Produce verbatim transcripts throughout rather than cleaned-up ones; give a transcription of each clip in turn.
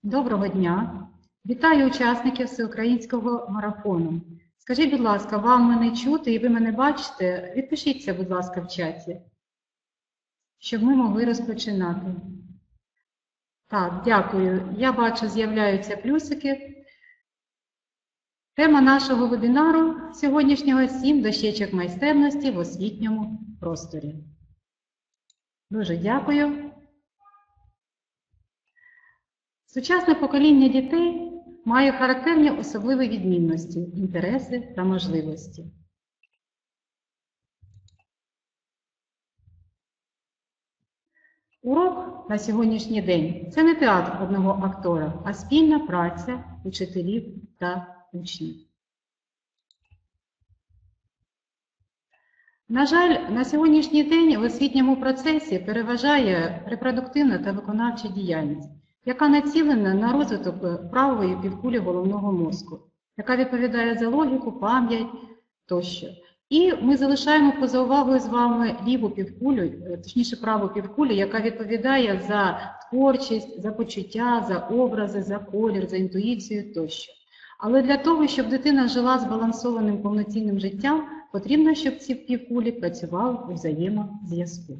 Доброго дня! Вітаю учасників всеукраїнського марафону. Скажіть, будь ласка, вам мене чути і ви мене бачите? Відпишіться, будь ласка, в чаті, щоб ми могли розпочинати. Так, дякую. Я бачу, з'являються плюсики. Тема нашого вебінару сьогоднішнього – сім дощечок майстерності в освітньому просторі. Дуже дякую. Сучасне покоління дітей має характерні особливі відмінності, інтереси та можливості. Урок на сьогоднішній день – це не театр одного актора, а спільна праця учителів та учнів. На жаль, на сьогоднішній день в освітньому процесі переважає репродуктивна та виконавча діяльність, яка націлена на розвиток правої півкулі головного мозку, яка відповідає за логіку, пам'ять тощо. І ми залишаємо поза увагою з вами ліву півкулю, точніше праву півкулю, яка відповідає за творчість, за почуття, за образи, за колір, за інтуїцію тощо. Але для того, щоб дитина жила збалансованим повноцінним життям, потрібно, щоб ці півкулі працювали у взаємозв'язку.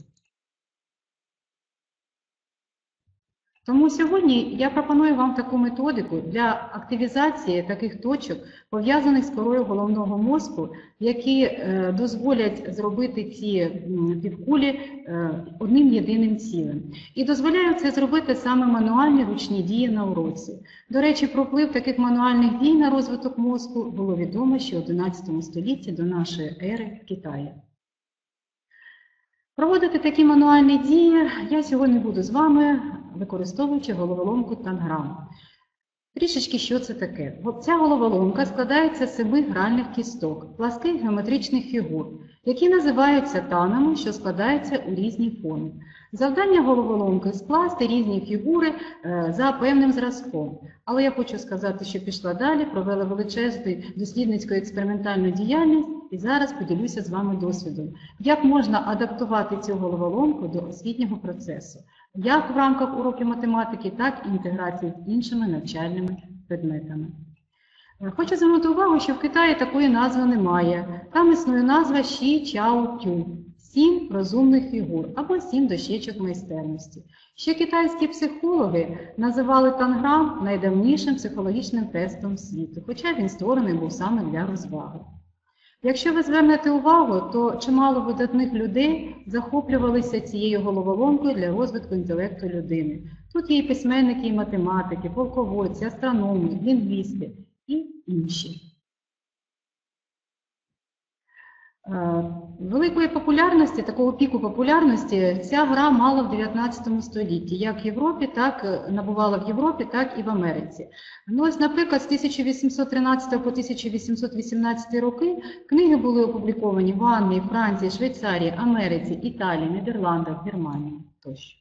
Тому сьогодні я пропоную вам таку методику для активізації таких точок, пов'язаних з корою головного мозку, які дозволять зробити ці півкулі одним єдиним цілим. І дозволяють це зробити саме мануальні ручні дії на уроці. До речі, про вплив таких мануальних дій на розвиток мозку було відомо ще в одинадцятому столітті до нашої ери в Китаї. Проводити такі мануальні дії я сьогодні буду з вами, використовуючи головоломку танграм. Трішечки, що це таке? Ця головоломка складається з семи гральних кісток, пласких геометричних фігур, які називаються танами, що складаються у різні форми. Завдання головоломки – скласти різні фігури за певним зразком. Але я хочу сказати, що пішла далі, провела величезну дослідницьку експериментальну діяльність і зараз поділюся з вами досвідом, як можна адаптувати цю головоломку до освітнього процесу, як в рамках уроків математики, так і інтеграції з іншими навчальними предметами. Хочу звернути увагу, що в Китаї такої назви немає. Там існує назва Ші Чао Тю – сім розумних фігур або сім дощечок майстерності. Ще китайські психологи називали танграм найдавнішим психологічним тестом світу, хоча він створений був саме для розваги. Якщо ви звернете увагу, то чимало видатних людей захоплювалися цією головоломкою для розвитку інтелекту людини. Тут є і письменники, і математики, полководці, астрономи, лінгвісти і інші. Великої популярності, такого піку популярності ця гра мала в дев'ятнадцятому столітті, як в Європі, так набувала в Європі, так і в Америці. Ну, ось, наприклад, з тисяча вісімсот тринадцятого по тисяча вісімсот вісімнадцятий роки книги були опубліковані в Англії, Франції, Швейцарії, Америці, Італії, Нідерландах, Германії тощо.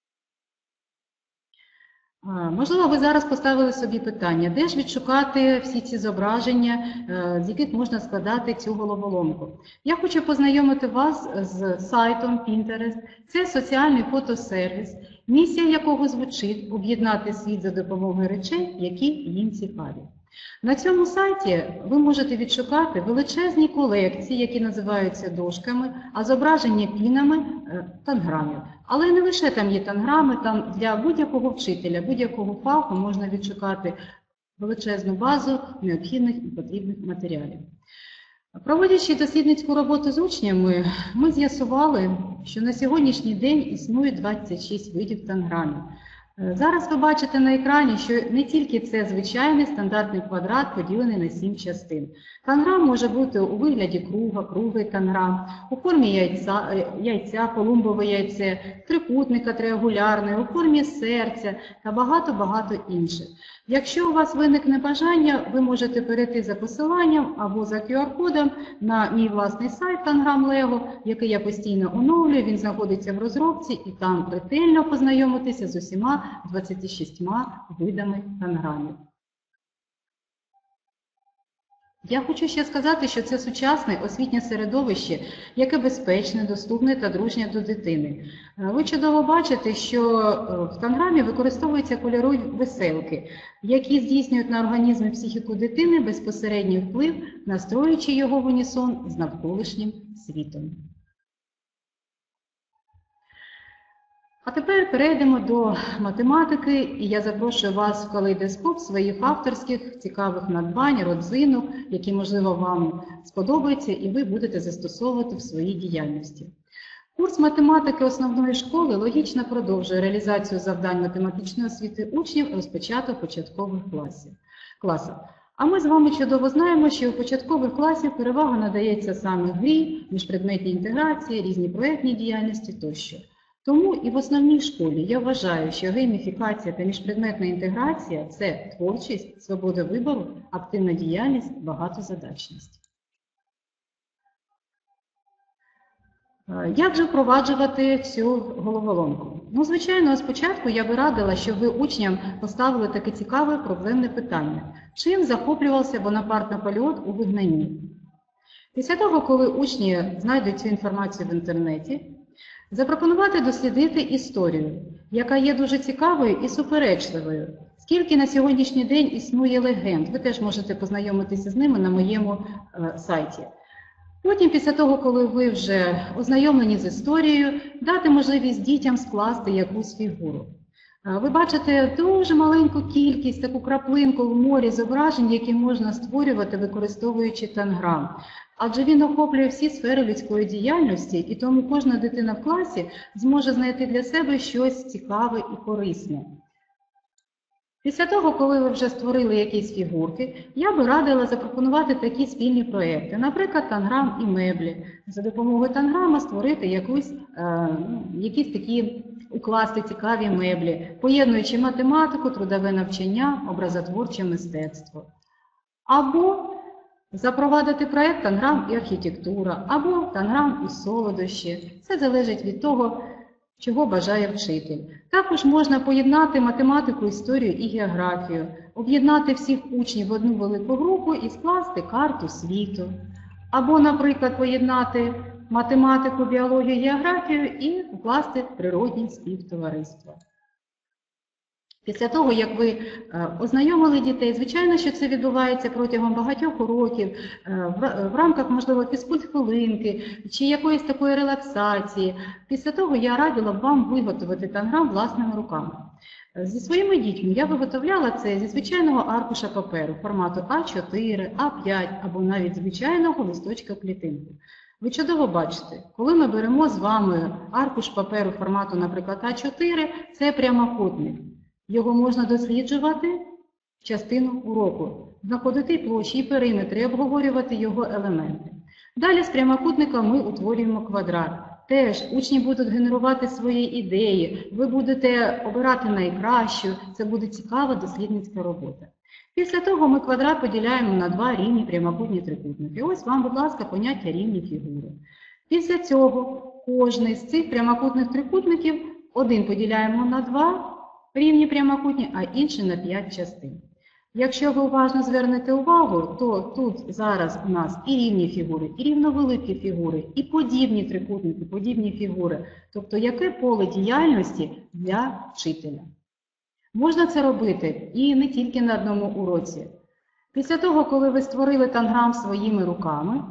Можливо, ви зараз поставили собі питання, де ж відшукати всі ці зображення, з яких можна складати цю головоломку. Я хочу познайомити вас з сайтом Pinterest. Це соціальний фотосервіс, місія якого звучить об'єднати світ за допомогою речей, які їм цікаві. На цьому сайті ви можете відшукати величезні колекції, які називаються дошками, а зображення пінами – танграмів. Але не лише там є танграми, там для будь-якого вчителя, будь-якого фаху можна відшукати величезну базу необхідних і потрібних матеріалів. Проводячи дослідницьку роботу з учнями, ми з'ясували, що на сьогоднішній день існує двадцять шість видів танграмів. Зараз ви бачите на екрані, що не тільки це звичайний стандартний квадрат, поділений на сім частин. Танграм може бути у вигляді круга, круглий танграм, у формі яйця, яйця, колумбове яйце, трикутника триангулярної, у формі серця та багато-багато інших. Якщо у вас виникне бажання, ви можете перейти за посиланням або за ку ар-кодом на мій власний сайт Tangram Lego, який я постійно оновлюю, він знаходиться в розробці, і там ретельно познайомитися з усіма двадцятьма шістьма видами танграмів. Я хочу ще сказати, що це сучасне освітнє середовище, яке безпечне, доступне та дружнє до дитини. Ви чудово бачите, що в танграмі використовуються кольорові веселки, які здійснюють на організм і психіку дитини безпосередній вплив, настроюючи його в унісон з навколишнім світом. А тепер перейдемо до математики, і я запрошую вас в калейдоскоп своїх авторських цікавих надбань, родзинок, які, можливо, вам сподобаються і ви будете застосовувати в своїй діяльності. Курс математики основної школи логічно продовжує реалізацію завдань математичної освіти учнів, розпочато в початкових класах. А ми з вами чудово знаємо, що у початкових класах перевага надається саме грі, міжпредметній інтеграції, різній проєктній діяльності тощо. Тому і в основній школі я вважаю, що гейміфікація та міжпредметна інтеграція – це творчість, свобода вибору, активна діяльність, багатозадачність. Як же впроваджувати цю головоломку? Ну, звичайно, спочатку я би радила, щоб ви учням поставили таке цікаве проблемне питання. Чим захоплювався Бонапарт Наполеон у вигнанні? Після того, коли учні знайдуть цю інформацію в інтернеті, запропонувати дослідити історію, яка є дуже цікавою і суперечливою. Скільки на сьогоднішній день існує легенд, ви теж можете познайомитися з ними на моєму е, сайті. Потім, після того, коли ви вже ознайомлені з історією, дати можливість дітям скласти якусь фігуру. Ви бачите дуже маленьку кількість, таку краплинку в морі зображень, які можна створювати, використовуючи танграм. Адже він охоплює всі сфери людської діяльності, і тому кожна дитина в класі зможе знайти для себе щось цікаве і корисне. Після того, коли ви вже створили якісь фігурки, я би радила запропонувати такі спільні проєкти, наприклад, танграм і меблі. За допомогою танграма створити якусь, е, якісь такі, укласти цікаві меблі, поєднуючи математику, трудове навчання, образотворче мистецтво. Або запровадити проєкт танграм і архітектура, або танграм і солодощі. Це залежить від того, чого бажає вчитель. Також можна поєднати математику, історію і географію, об'єднати всіх учнів в одну велику групу і скласти карту світу. Або, наприклад, поєднати математику, біологію, географію і укласти природні співтовариства. Після того, як ви ознайомили дітей, звичайно, що це відбувається протягом багатьох уроків, в рамках, можливо, фізкульт-хвилинки чи якоїсь такої релаксації. Після того я радила б вам виготовити танграм власними руками. Зі своїми дітьми я виготовляла це зі звичайного аркуша паперу формату а чотири, а п'ять або навіть звичайного листочка клітинки. Ви чудово бачите, коли ми беремо з вами аркуш паперу формату, наприклад, а чотири, це прямокутник. Його можна досліджувати в частину уроку, знаходити площі і периметри і обговорювати його елементи. Далі з прямокутника ми утворюємо квадрат. Теж учні будуть генерувати свої ідеї, ви будете обирати найкращу, це буде цікава дослідницька робота. Після того ми квадрат поділяємо на два рівні прямокутні трикутники. Ось вам, будь ласка, поняття рівні фігури. Після цього кожний з цих прямокутних трикутників один поділяємо на два рівні прямокутні, а інший на п'ять частин. Якщо ви уважно звернете увагу, то тут зараз у нас і рівні фігури, і рівновеликі фігури, і подібні трикутники, подібні фігури. Тобто, яке поле діяльності для вчителя. Можна це робити і не тільки на одному уроці. Після того, коли ви створили танграм своїми руками,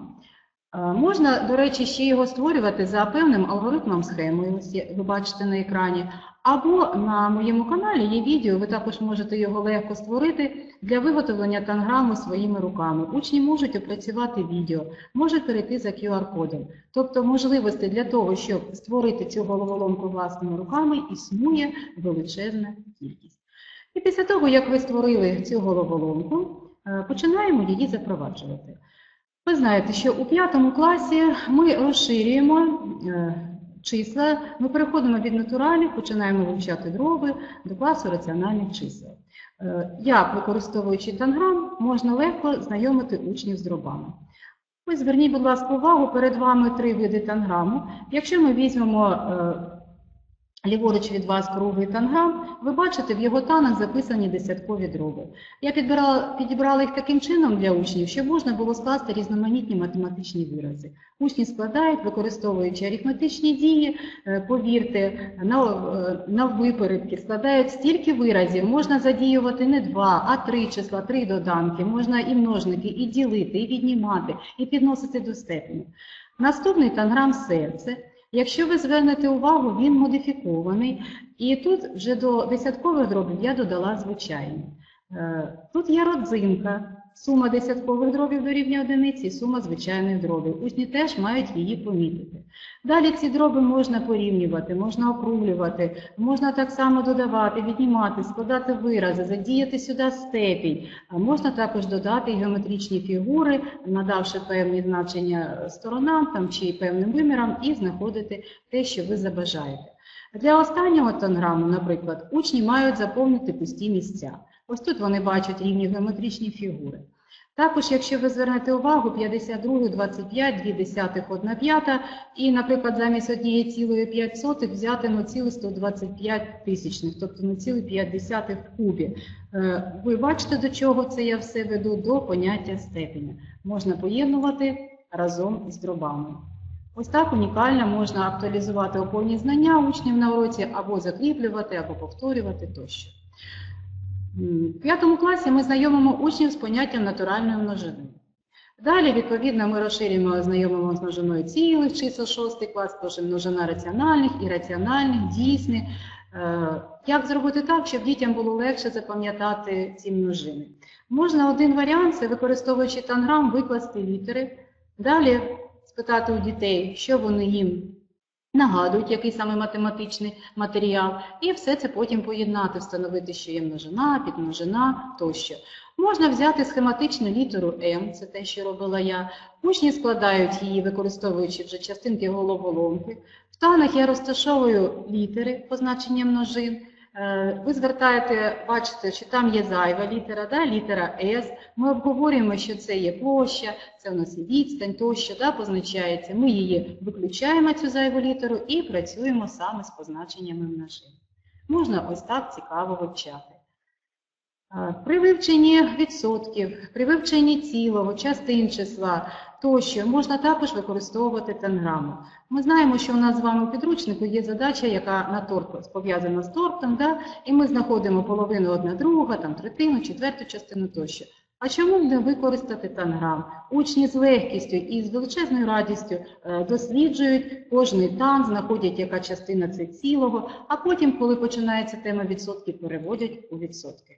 можна, до речі, ще його створювати за певним алгоритмом схеми, ось ви бачите на екрані. Або на моєму каналі є відео, ви також можете його легко створити для виготовлення танграму своїми руками. Учні можуть опрацювати відео, можуть перейти за кю ар кодом. Тобто можливостей для того, щоб створити цю головоломку власними руками, існує величезна кількість. І після того, як ви створили цю головоломку, починаємо її запроваджувати. Ви знаєте, що у п'ятому класі ми розширюємо числа, ми переходимо від натуралів, починаємо вивчати дроби до класу раціональних чисел. Як, використовуючи танграм, можна легко знайомити учнів з дробами. Ось зверніть, будь ласка, увагу, перед вами три види танграму. Якщо ми візьмемо ліворуч від вас круглий танграм, ви бачите, в його танах записані десяткові дроби. Я підбирала, підібрала їх таким чином для учнів, щоб можна було скласти різноманітні математичні вирази. Учні складають, використовуючи арифметичні дії, повірте, на, на випередки складають стільки виразів, можна задіювати не два, а три числа, три доданки, можна і множники, і ділити, і віднімати, і підносити до степені. Наступний танграм серце. Якщо ви звернете увагу, він модифікований, і тут вже до десяткових дробів я додала звичайні. Тут є родзинка, сума десяткових дробів дорівнює одиниці і сума звичайних дробів. Учні теж мають її помітити. Далі ці дроби можна порівнювати, можна округлювати, можна так само додавати, віднімати, складати вирази, задіяти сюди степінь. Можна також додати геометричні фігури, надавши певні значення сторонам там, чи певним вимірам, і знаходити те, що ви забажаєте. Для останнього танграму, наприклад, учні мають заповнити пусті місця. Ось тут вони бачать рівні геометричні фігури. Також, якщо ви звернете увагу, п'ятдесят два, двадцять п'ять, дві десятих, одна п'ята, і, наприклад, замість однієї цілої п'ять сотих взяти нуль цілих сто двадцять п'ять тисячних, тобто нуль цілих п'ять десятих в кубі. Ви бачите, до чого це я все веду? До поняття степеня. Можна поєднувати разом із дробами. Ось так унікально можна актуалізувати опорні знання учнів на уроці, або закріплювати, або повторювати тощо. В п'ятому класі ми знайомимо учнів з поняттям натуральної множини. Далі, відповідно, ми розширюємо, знайомимо з множиною цілих чисел, шостий клас, тож множина раціональних, ірраціональних, дійсних. Як зробити так, щоб дітям було легше запам'ятати ці множини? Можна один варіант, це використовуючи танграм, викласти літери. Далі спитати у дітей, що вони їм нагадують, який саме математичний матеріал, і все це потім поєднати, встановити, що є множина, підмножина тощо. Можна взяти схематичну літеру М, це те, що робила я. Учні складають її, використовуючи вже частинки головоломки. В танах я розташовую літери позначення множин. Ви звертаєте, бачите, що там є зайва літера, да? Літера С. Ми обговорюємо, що це є площа, це у нас є відстань, тощо, да, позначається. Ми її виключаємо, цю зайву літеру, і працюємо саме з позначеннями множин. Можна ось так цікаво вивчати. При вивченні відсотків, при вивченні цілого, частин числа тощо можна також використовувати танграму. Ми знаємо, що у нас з вами у підручнику є задача, яка на торт пов'язана з тортом, да? І ми знаходимо половину одна друга, там третину, четверту частину тощо. А чому б не використати танграм? Учні з легкістю і з величезною радістю досліджують кожний тан, знаходять, яка частина це цілого, а потім, коли починається тема відсотків, переводять у відсотки.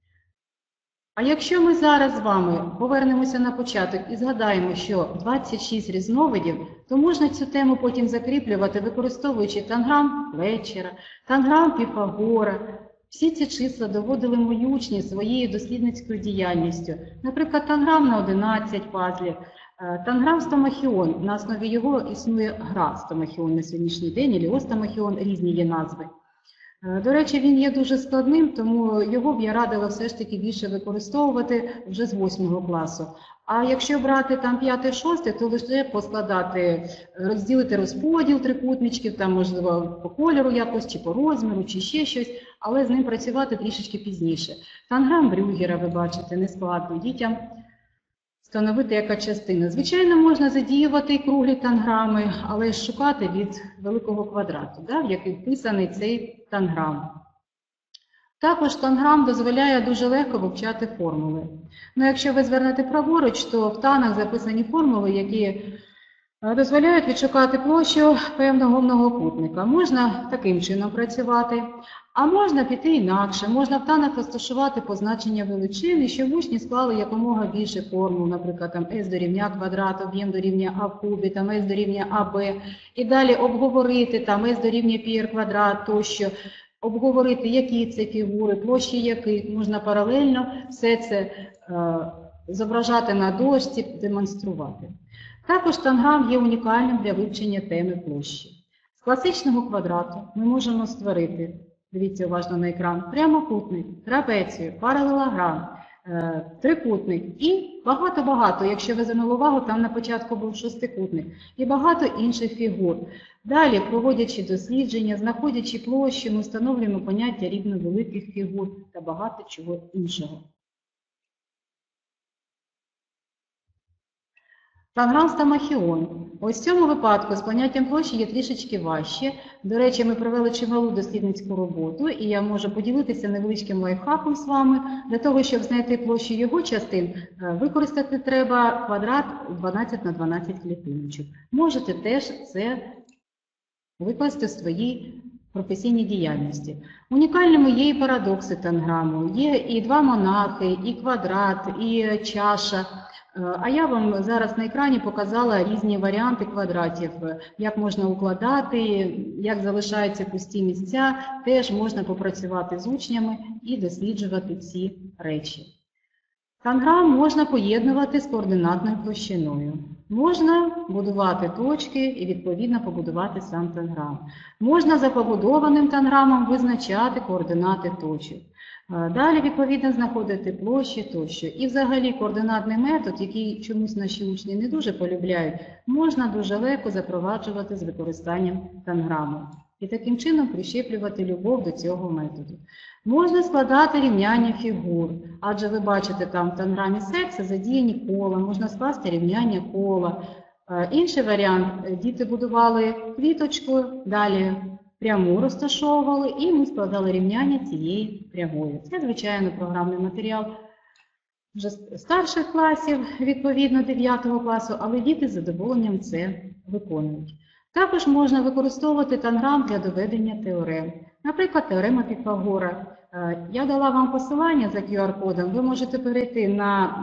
А якщо ми зараз з вами повернемося на початок і згадаємо, що двадцять шість різновидів, то можна цю тему потім закріплювати, використовуючи танграм Флетчера, танграм Піфагора. Всі ці числа доводили мої учні своєю дослідницькою діяльністю. Наприклад, танграм на одинадцять пазлів, танграм Стомахіон. На основі його існує гра Стомахіон на сьогоднішній день, Еліос Стомахіон, різні є назви. До речі, він є дуже складним, тому його б я радила все ж таки більше використовувати вже з восьмого класу. А якщо брати там п'ятий-шостий, то лише поскладати, розділити розподіл трикутничків, там можливо по кольору якось, чи по розміру, чи ще щось, але з ним працювати трішечки пізніше. Танграм Брюгера, ви бачите, не складно дітям встановити, яка частина. Звичайно, можна задіювати і круглі танграми, але шукати від великого квадрату, да, в який вписаний цей танграм. Також танграм дозволяє дуже легко вивчати формули. Ну, якщо ви звернете праворуч, то в танах записані формули, які дозволяють відшукати площу певного многокутника. Можна таким чином працювати, а можна піти інакше. Можна в танах розташувати позначення величини, щоб учні склали якомога більше формул, наприклад, там S дорівнює квадрат, об'єм дорівнює А в кубі, там S дорівнює АБ, і далі обговорити, там S дорівнює πr квадрат тощо, обговорити, які це фігури, площі яких, можна паралельно все це е, зображати на дошці, демонструвати. Також танграм є унікальним для вивчення теми площі. З класичного квадрату ми можемо створити, дивіться уважно на екран, прямокутник, трапецію, паралелограм, е, трикутник і багато-багато, якщо ви звернули увагу, там на початку був шестикутник і багато інших фігур. Далі, проводячи дослідження, знаходячи площі, ми встановлюємо поняття рівновеликих фігур та багато чого іншого. Танграм Стамахіон. Ось в цьому випадку з поняттям площі є трішечки важче. До речі, ми провели чималу дослідницьку роботу, і я можу поділитися невеличким лайфхаком з вами. Для того, щоб знайти площу його частин, використати треба квадрат дванадцять на дванадцять клітиночок. Можете теж це викласти в своїй професійній діяльності. Унікальними є і парадокси танграму, є і два монахи, і квадрат, і чаша. А я вам зараз на екрані показала різні варіанти квадратів, як можна укладати, як залишаються пусті місця, теж можна попрацювати з учнями і досліджувати ці речі. Танграм можна поєднувати з координатною площиною. Можна будувати точки і, відповідно, побудувати сам танграм. Можна за побудованим танграмом визначати координати точок. Далі, відповідно, знаходити площі тощо. І взагалі координатний метод, який чомусь наші учні не дуже полюбляють, можна дуже легко запроваджувати з використанням танграму. І таким чином прищеплювати любов до цього методу. Можна складати рівняння фігур, адже ви бачите, там в танграмі секса задіяні кола, можна скласти рівняння кола. Інший варіант – діти будували квіточку, далі пряму розташовували, і ми складали рівняння цієї прямої. Це, звичайно, програмний матеріал вже старших класів, відповідно дев'ятого класу, але діти з задоволенням це виконують. Також можна використовувати танграм для доведення теорем. Наприклад, теорема Піфагора. Я дала вам посилання за ку ар кодом, ви можете перейти на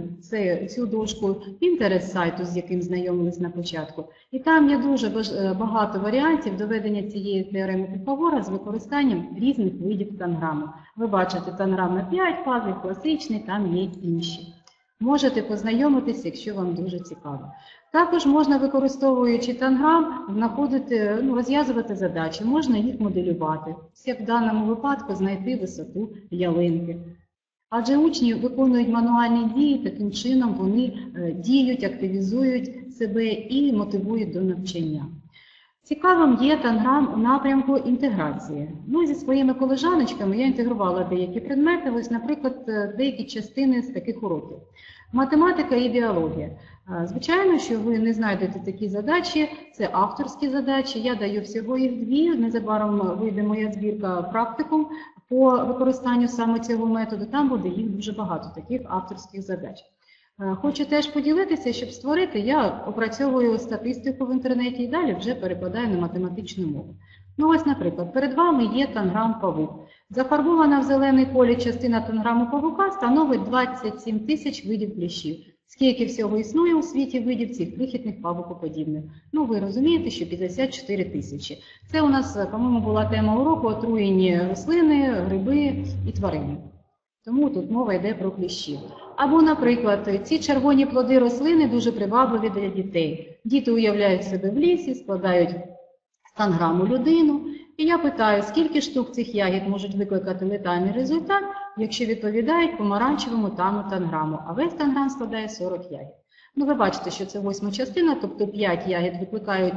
цю дошку Pinterest сайту, з яким знайомились на початку. І там є дуже багато варіантів доведення цієї теореми Піфагора з використанням різних видів танграму. Ви бачите танграм на п'ять фаз, класичний, там є інші. Можете познайомитися, якщо вам дуже цікаво. Також можна, використовуючи танграм, знаходити, ну, розв'язувати задачі, можна їх моделювати. Як в даному випадку знайти висоту ялинки. Адже учні виконують мануальні дії, таким чином вони діють, активізують себе і мотивують до навчання. Цікавим є танграм у напрямку інтеграції. Ну, зі своїми колежаночками я інтегрувала деякі предмети, ось, наприклад, деякі частини з таких уроків. Математика і біологія. Звичайно, що ви не знайдете такі задачі, це авторські задачі, я даю всього їх дві, незабаром вийде моя збірка практикум по використанню саме цього методу, там буде їх дуже багато, таких авторських задач. Хочу теж поділитися, щоб створити, я опрацьовую статистику в інтернеті і далі вже перекладаю на математичну мову. Ну ось, наприклад, перед вами є танграм павук. Зафарбована в зелений колір частина танграму павука становить двадцять сім тисяч видів кліщів. Скільки всього існує у світі видів цих крихітних павукоподібних? Ну, ви розумієте, що п'ятдесят чотири тисячі. Це у нас, по-моєму, була тема уроку отруєні рослини, гриби і тварини. Тому тут мова йде про кліщів. Або, наприклад, ці червоні плоди рослини дуже привабливі для дітей. Діти уявляють себе в лісі, складають з танграму людину. І я питаю, скільки штук цих ягід можуть викликати летальний результат, якщо відповідають помаранчевому таму танграму, а весь танграм складає сорок ягід. Ну, ви бачите, що це восьма частина, тобто п'ять ягід викликають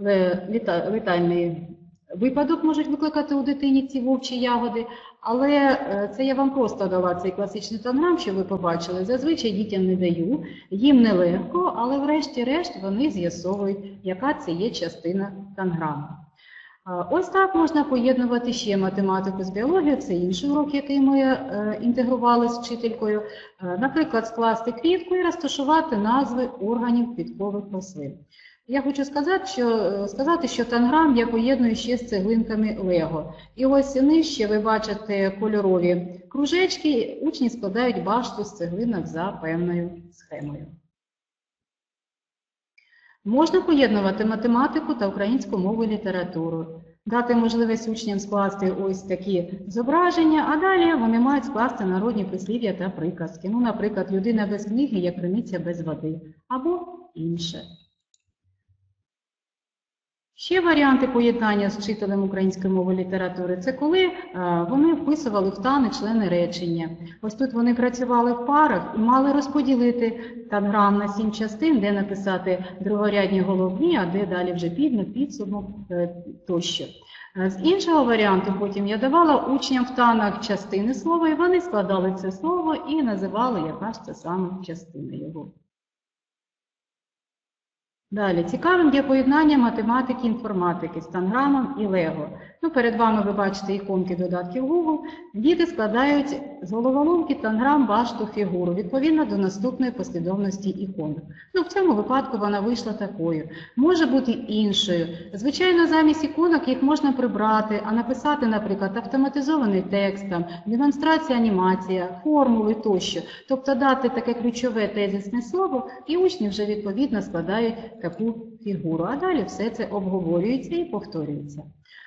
летальний випадок, можуть викликати у дитині ці вовчі ягоди, але це я вам просто дала цей класичний танграм, що ви побачили. Зазвичай дітям не даю, їм нелегко, але врешті-решт вони з'ясовують, яка це є частина танграму. Ось так можна поєднувати ще математику з біологією, це інший урок, який ми інтегрували з вчителькою. Наприклад, скласти квітку і розташувати назви органів квіткових рослин. Я хочу сказати, що, сказати, що танграм я поєдную ще з цеглинками Лего. І ось нижче ви бачите кольорові кружечки, учні складають башту з цеглинок за певною схемою. Можна поєднувати математику та українську мову і літературу, дати можливість учням скласти ось такі зображення, а далі вони мають скласти народні прислів'я та приказки. Ну, наприклад, людина без книги, як криниця без води, або інше. Ще варіанти поєднання з вчителем української мови і літератури – це коли е, вони вписували в тани члени речення. Ось тут вони працювали в парах і мали розподілити танграм на сім частин, де написати другорядні головні, а де далі вже підмет, підсумок е, тощо. З іншого варіанту потім я давала учням в танах частини слова, і вони складали це слово і називали, яка ж це саме частина його. Далі, цікавим є поєднання математики і інформатики з танграмом і лего. Ну, перед вами ви бачите іконки додатків Google. Діти складають з головоломки танграм, башту, фігуру, відповідно до наступної послідовності ікон. Ну, в цьому випадку вона вийшла такою. Може бути іншою. Звичайно, замість іконок їх можна прибрати, а написати, наприклад, автоматизований текст, там, демонстрація, анімація, формули тощо. Тобто дати таке ключове тезисне слово, і учні вже відповідно складають таку фігуру. А далі все це обговорюється і повторюється.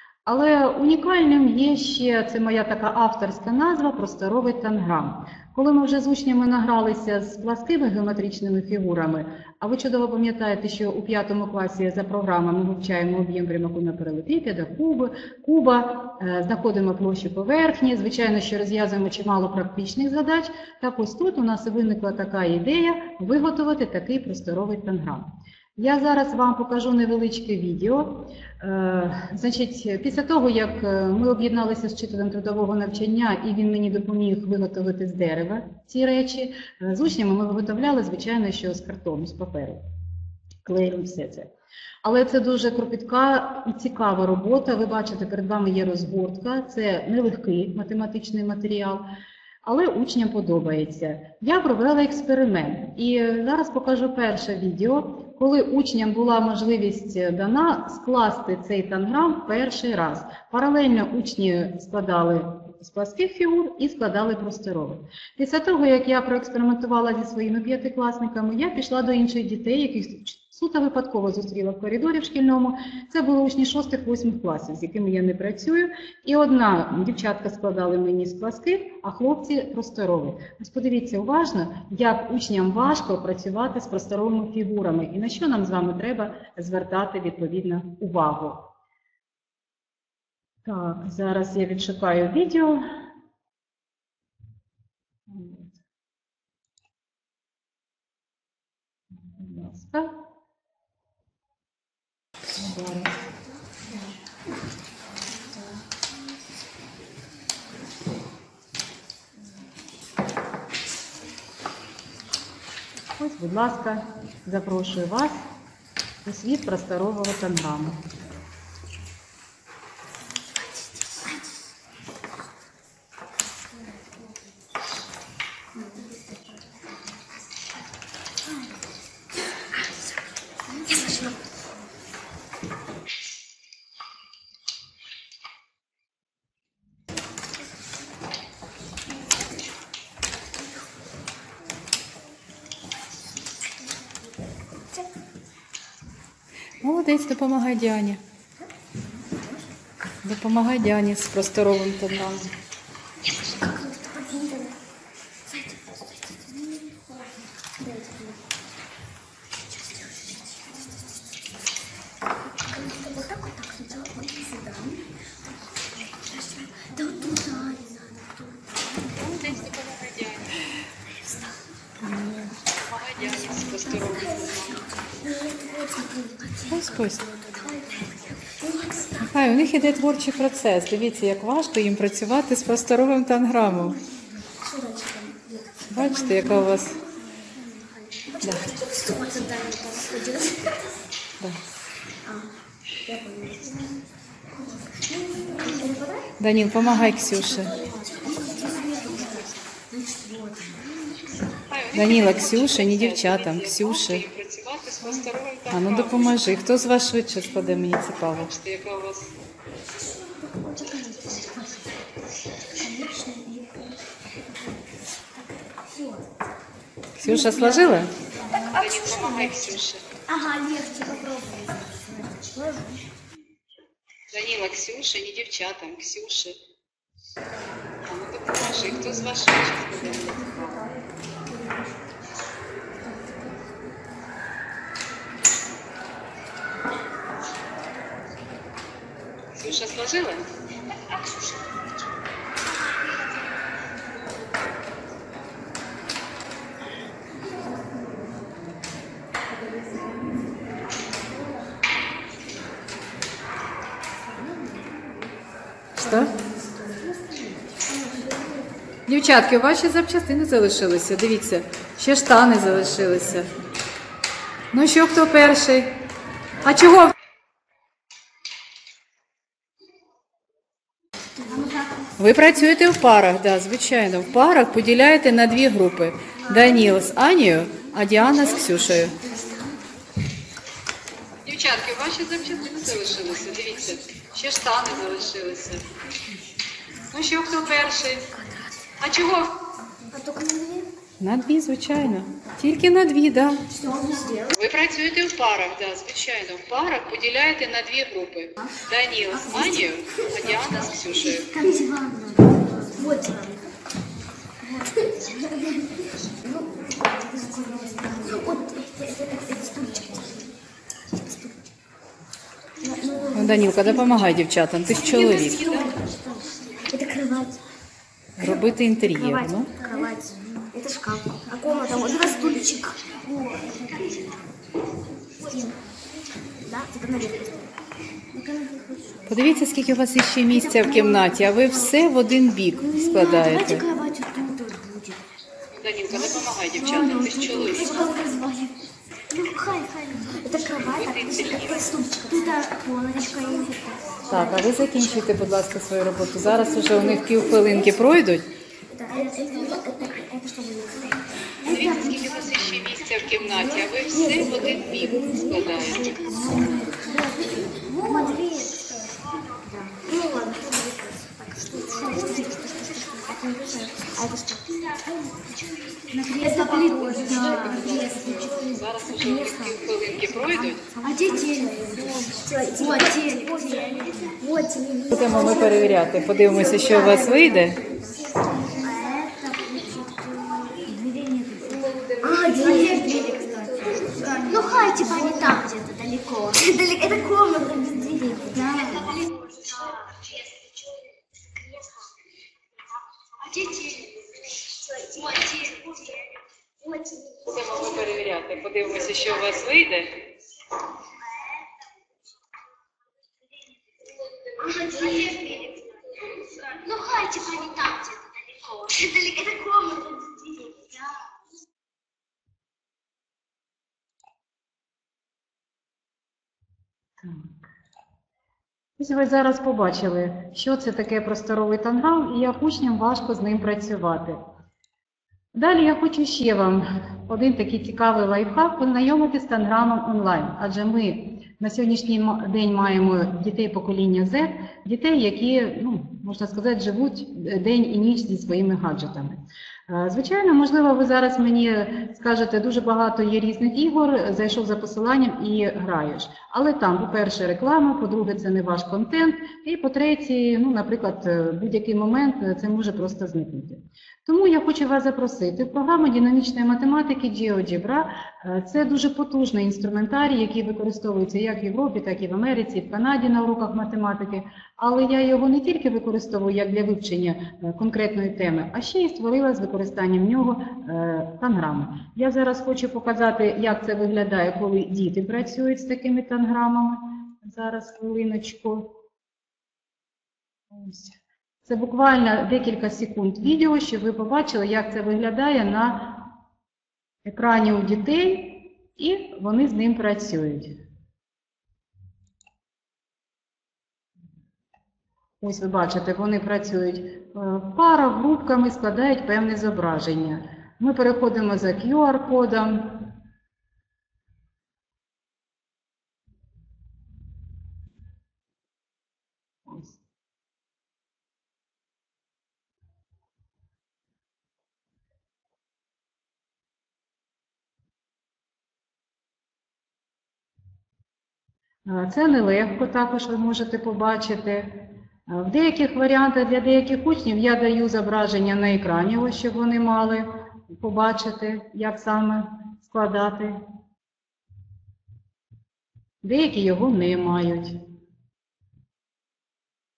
Але унікальним є ще, це моя така авторська назва, просторовий танграм. Коли ми вже з учнями награлися з пласкими геометричними фігурами, а ви чудово пам'ятаєте, що у п'ятому класі за програмою ми вивчаємо об'єм прямокутного паралелепіпеда, куби, куба, е, знаходимо площу поверхні, звичайно, що розв'язуємо чимало практичних задач. Так ось тут у нас виникла така ідея виготовити такий просторовий танграм. Я зараз вам покажу невеличке відео. Е, значить, після того, як ми об'єдналися з вчителем трудового навчання, і він мені допоміг виготовити з дерева ці речі, з учнями ми виготовляли, звичайно, що з картону, з паперу, клеєм, все це. Але це дуже кропітка і цікава робота. Ви бачите, перед вами є розгортка, це нелегкий математичний матеріал. Але учням подобається. Я провела експеримент. І зараз покажу перше відео, коли учням була можливість дана скласти цей танграм перший раз. Паралельно учні складали з пласких фігур і складали просторових. Після того, як я проекспериментувала зі своїми п'ятикласниками, я пішла до інших дітей, яких суто випадково зустріла в коридорі в шкільному. Це були учні шостих-восьмих класів, з якими я не працюю. І одна дівчатка складали мені з пласких, а хлопці просторові. Ось подивіться уважно, як учням важко працювати з просторовими фігурами і на що нам з вами треба звертати відповідно увагу. Так, зараз я відшукаю відео. Будь ласка. Ось, будь ласка, запрошую вас у світ просторового танграму. Молодець, допомагай Діані. Допомагай Діані з просторовим танграмом. Ось, ось. Хай, у них іде творчий процес. Дивіться, як важко їм працювати з просторовим танграмом. Бачите, яка у вас... Да. Да. Данил, помогай Ксюше. Даніла, Ксюше, не дівчатам, Ксюше. А ну допоможи. Хто з вас швидше складе, мені цікаво. Ксюша сложила? Данил, помогай Ксюше. Ага, легче попробуй. Данила, Ксюша, не дівчатам, Ксюше. А ну допоможи. Хто з вас швидше складе, мені цікаво. Сложила? Що? Дівчатки, у вас ще запчастини залишилися. Дивіться, ще штани залишилися. Ну що, хто перший? А чого? Ви працюєте в парах, да, звичайно. В парах поділяєте на дві групи. Даніл з Анією, а Діана з Ксюшею. Дівчатки, у вас ще запчастини залишилися. Дивіться, ще штани залишилися. Ну що, хто перший? А чого? А только на две? На дві, звичайно. Тільки на дві, так. Да. Что он сделал? Ви працюєте в парах, да, звичайно. В парах поділяєте на дві групи. Даніл з Анією, а Діана з Ксюшею. Как диван. Вот диван. Вот это, это, это, это стульчик. Ну, Данілка, допомагай дівчатам, ти ж чоловік. Это кровать. Робити інтер'єр, Кровать. ну. Кровать. Это шкаф. А комната, вот это стульчик. Стена. Да, это наверх. Подивіться, скільки у вас іще місця в кімнаті, а ви все в один бік Давайте складаєте. кровать вот тут вот будет. Данілка, допомагай дівчатам, ти ж чоловік. Ну, хай, хай. Это кровать, а это стульчик. Тут полочка и Так, а ви закінчуйте, будь ласка, свою роботу. Зараз уже у них півхвилинки пройдуть. это, это, это, это, это что будет? Дивіться, скільки у вас іще місця в кімнаті, а ви все в один бік складаєте. Вот дверь. Да. Ну ладно, так, что, что, что, что, что, это не решает. А это что? Это плита. Да, кресло. Зараз уже у них півхвилинки пройдуть. А где телек? Вот телек. Вот телевизор. Будемо ми перевіряти. Подивимося, що у вас вийде. А, дверь. Ну, хай, типа, не там где-то далеко. Далеко. Это комната без дверей. Да. А где телек? Вот телек. Вот телек. Будемо ми перевіряти. Подивимося, що у вас вийде. Ага, дверь. Ну, хай, типа, не там где-то далеко. Далеко. Это комната без дверей. Да. Ось ви зараз побачили, що це таке просторовий танграм і як учням важко з ним працювати. Далі я хочу ще вам один такий цікавий лайфхак познайомити з танграмом онлайн, адже ми на сьогоднішній день маємо дітей покоління зет, дітей, які, ну, можна сказати, живуть день і ніч зі своїми гаджетами. Звичайно, можливо, ви зараз мені скажете, дуже багато є різних ігор, зайшов за посиланням і граєш. Але там, по-перше, реклама, по-друге, це не ваш контент, і по-третє, ну, наприклад, в будь-який момент це може просто зникнути. Тому я хочу вас запросити в програму динамічної математики GeoGebra. Це дуже потужний інструментарій, який використовується як в Європі, так і в Америці, в Канаді на уроках математики. Але я його не тільки використовую як для вивчення конкретної теми, а ще й створила з використанням нього танграми. Я зараз хочу показати, як це виглядає, коли діти працюють з такими танграмами. Зараз, хвилиночку. Ось. Це буквально декілька секунд відео, щоб ви побачили, як це виглядає на екрані у дітей, і вони з ним працюють. Ось ви бачите, вони працюють в парах, групками, складають певне зображення. Ми переходимо за кю ар-кодом. Ось. Це нелегко, також ви можете побачити. В деяких варіантах для деяких учнів я даю зображення на екрані, ось щоб вони мали побачити, як саме складати. Деякі його не мають.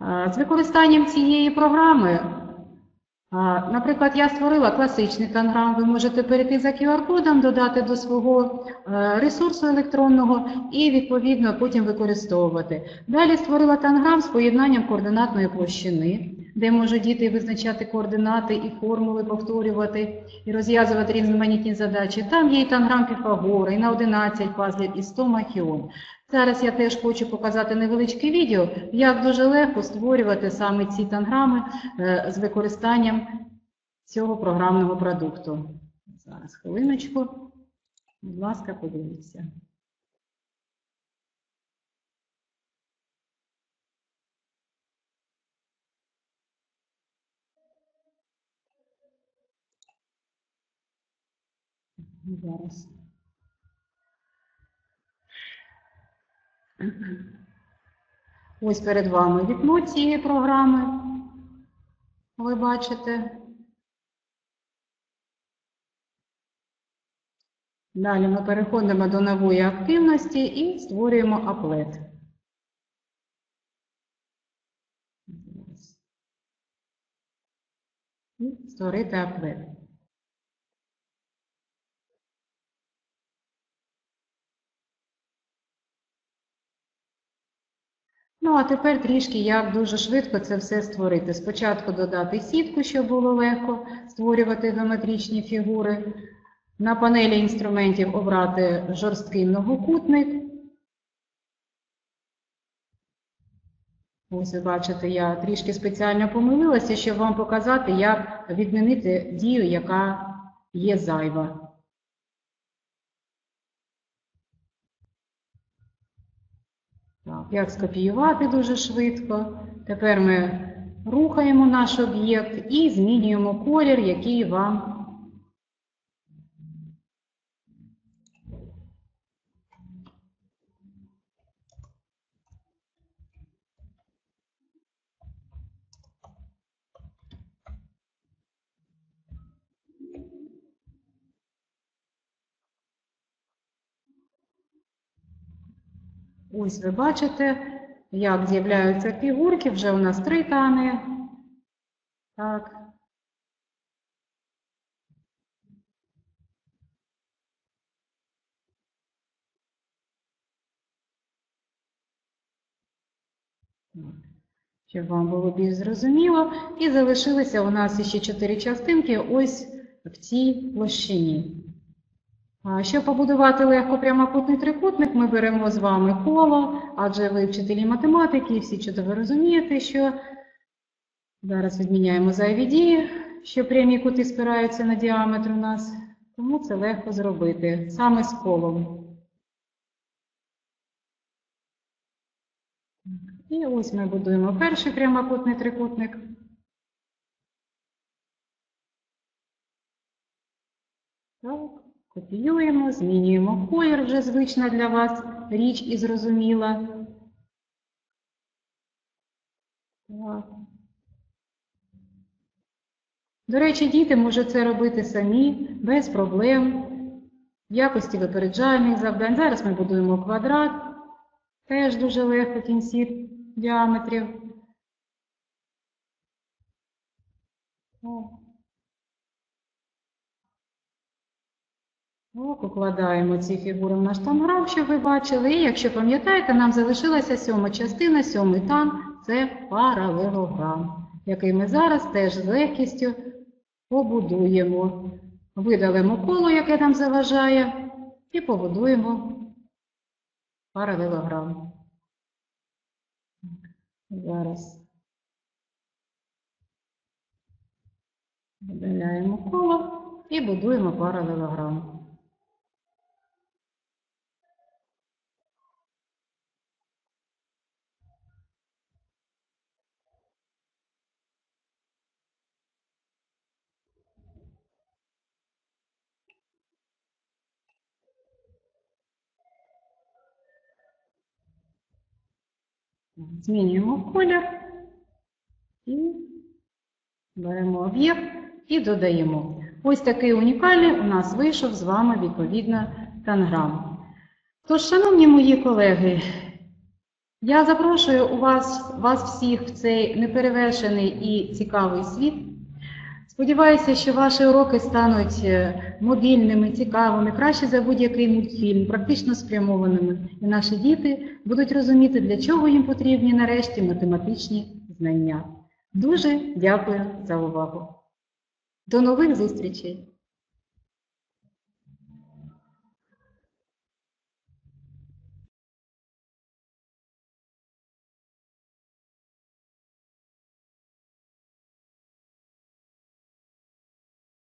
З використанням цієї програми, наприклад, я створила класичний танграм, ви можете перейти за ку ар-кодом, додати до свого ресурсу електронного і, відповідно, потім використовувати. Далі створила танграм з поєднанням координатної площини, де можуть діти визначати координати і формули, повторювати і розв'язувати різноманітні задачі. Там є і танграм Піфагора, і на одинадцять пазлів, і сто махіон. Зараз я теж хочу показати невеличке відео, як дуже легко створювати саме ці танграми з використанням цього програмного продукту. Зараз, хвилиночку. Будь ласка, подивіться. Зараз. Ось перед вами вікно цієї програми. Ви бачите. Далі ми переходимо до нової активності і створюємо аплет. І створити аплет. Ну, а тепер трішки, як дуже швидко це все створити. Спочатку додати сітку, щоб було легко створювати геометричні фігури. На панелі інструментів обрати жорсткий многокутник. Ось ви бачите, я трішки спеціально помилилася, щоб вам показати, як відмінити дію, яка є зайва. Так, як скопіювати дуже швидко. Тепер ми рухаємо наш об'єкт і змінюємо колір, який вам ось ви бачите, як з'являються фігурки, вже у нас три тани. Так. Щоб вам було більш зрозуміло. І залишилися у нас ще чотири частинки ось в цій площині. Щоб побудувати легко прямокутний трикутник, ми беремо з вами коло, адже ви вчителі математики, і всі чудово розумієте, що зараз відміняємо зайві дії, що прямі кути спираються на діаметр у нас, тому це легко зробити, саме з колом. І ось ми будуємо перший прямокутний трикутник. Так. Копіюємо, змінюємо колір, вже звична для вас річ і зрозуміла. Так. До речі, діти можуть це робити самі, без проблем, в якості випереджальних завдань. Зараз ми будуємо квадрат, теж дуже легко кінці діаметрів. Так. Так, укладаємо ці фігури в наш танграм, щоб ви бачили. І, якщо пам'ятаєте, нам залишилася сьома частина, сьомий тан – це паралелограм, який ми зараз теж з легкістю побудуємо. Видалимо коло, яке нам заважає, і побудуємо паралелограм. Зараз видаляємо коло і будуємо паралелограм. Змінюємо колір і беремо об'єкт і додаємо. Ось такий унікальний у нас вийшов з вами, відповідно, танграм. Тож, шановні мої колеги, Я запрошую у вас, вас всіх в цей неперевершений і цікавий світ. Сподіваюся, що ваші уроки стануть е, мобільними, цікавими, краще за будь-який мультфільм, практично спрямованими. І наші діти будуть розуміти, для чого їм потрібні нарешті математичні знання. Дуже дякую за увагу. До нових зустрічей!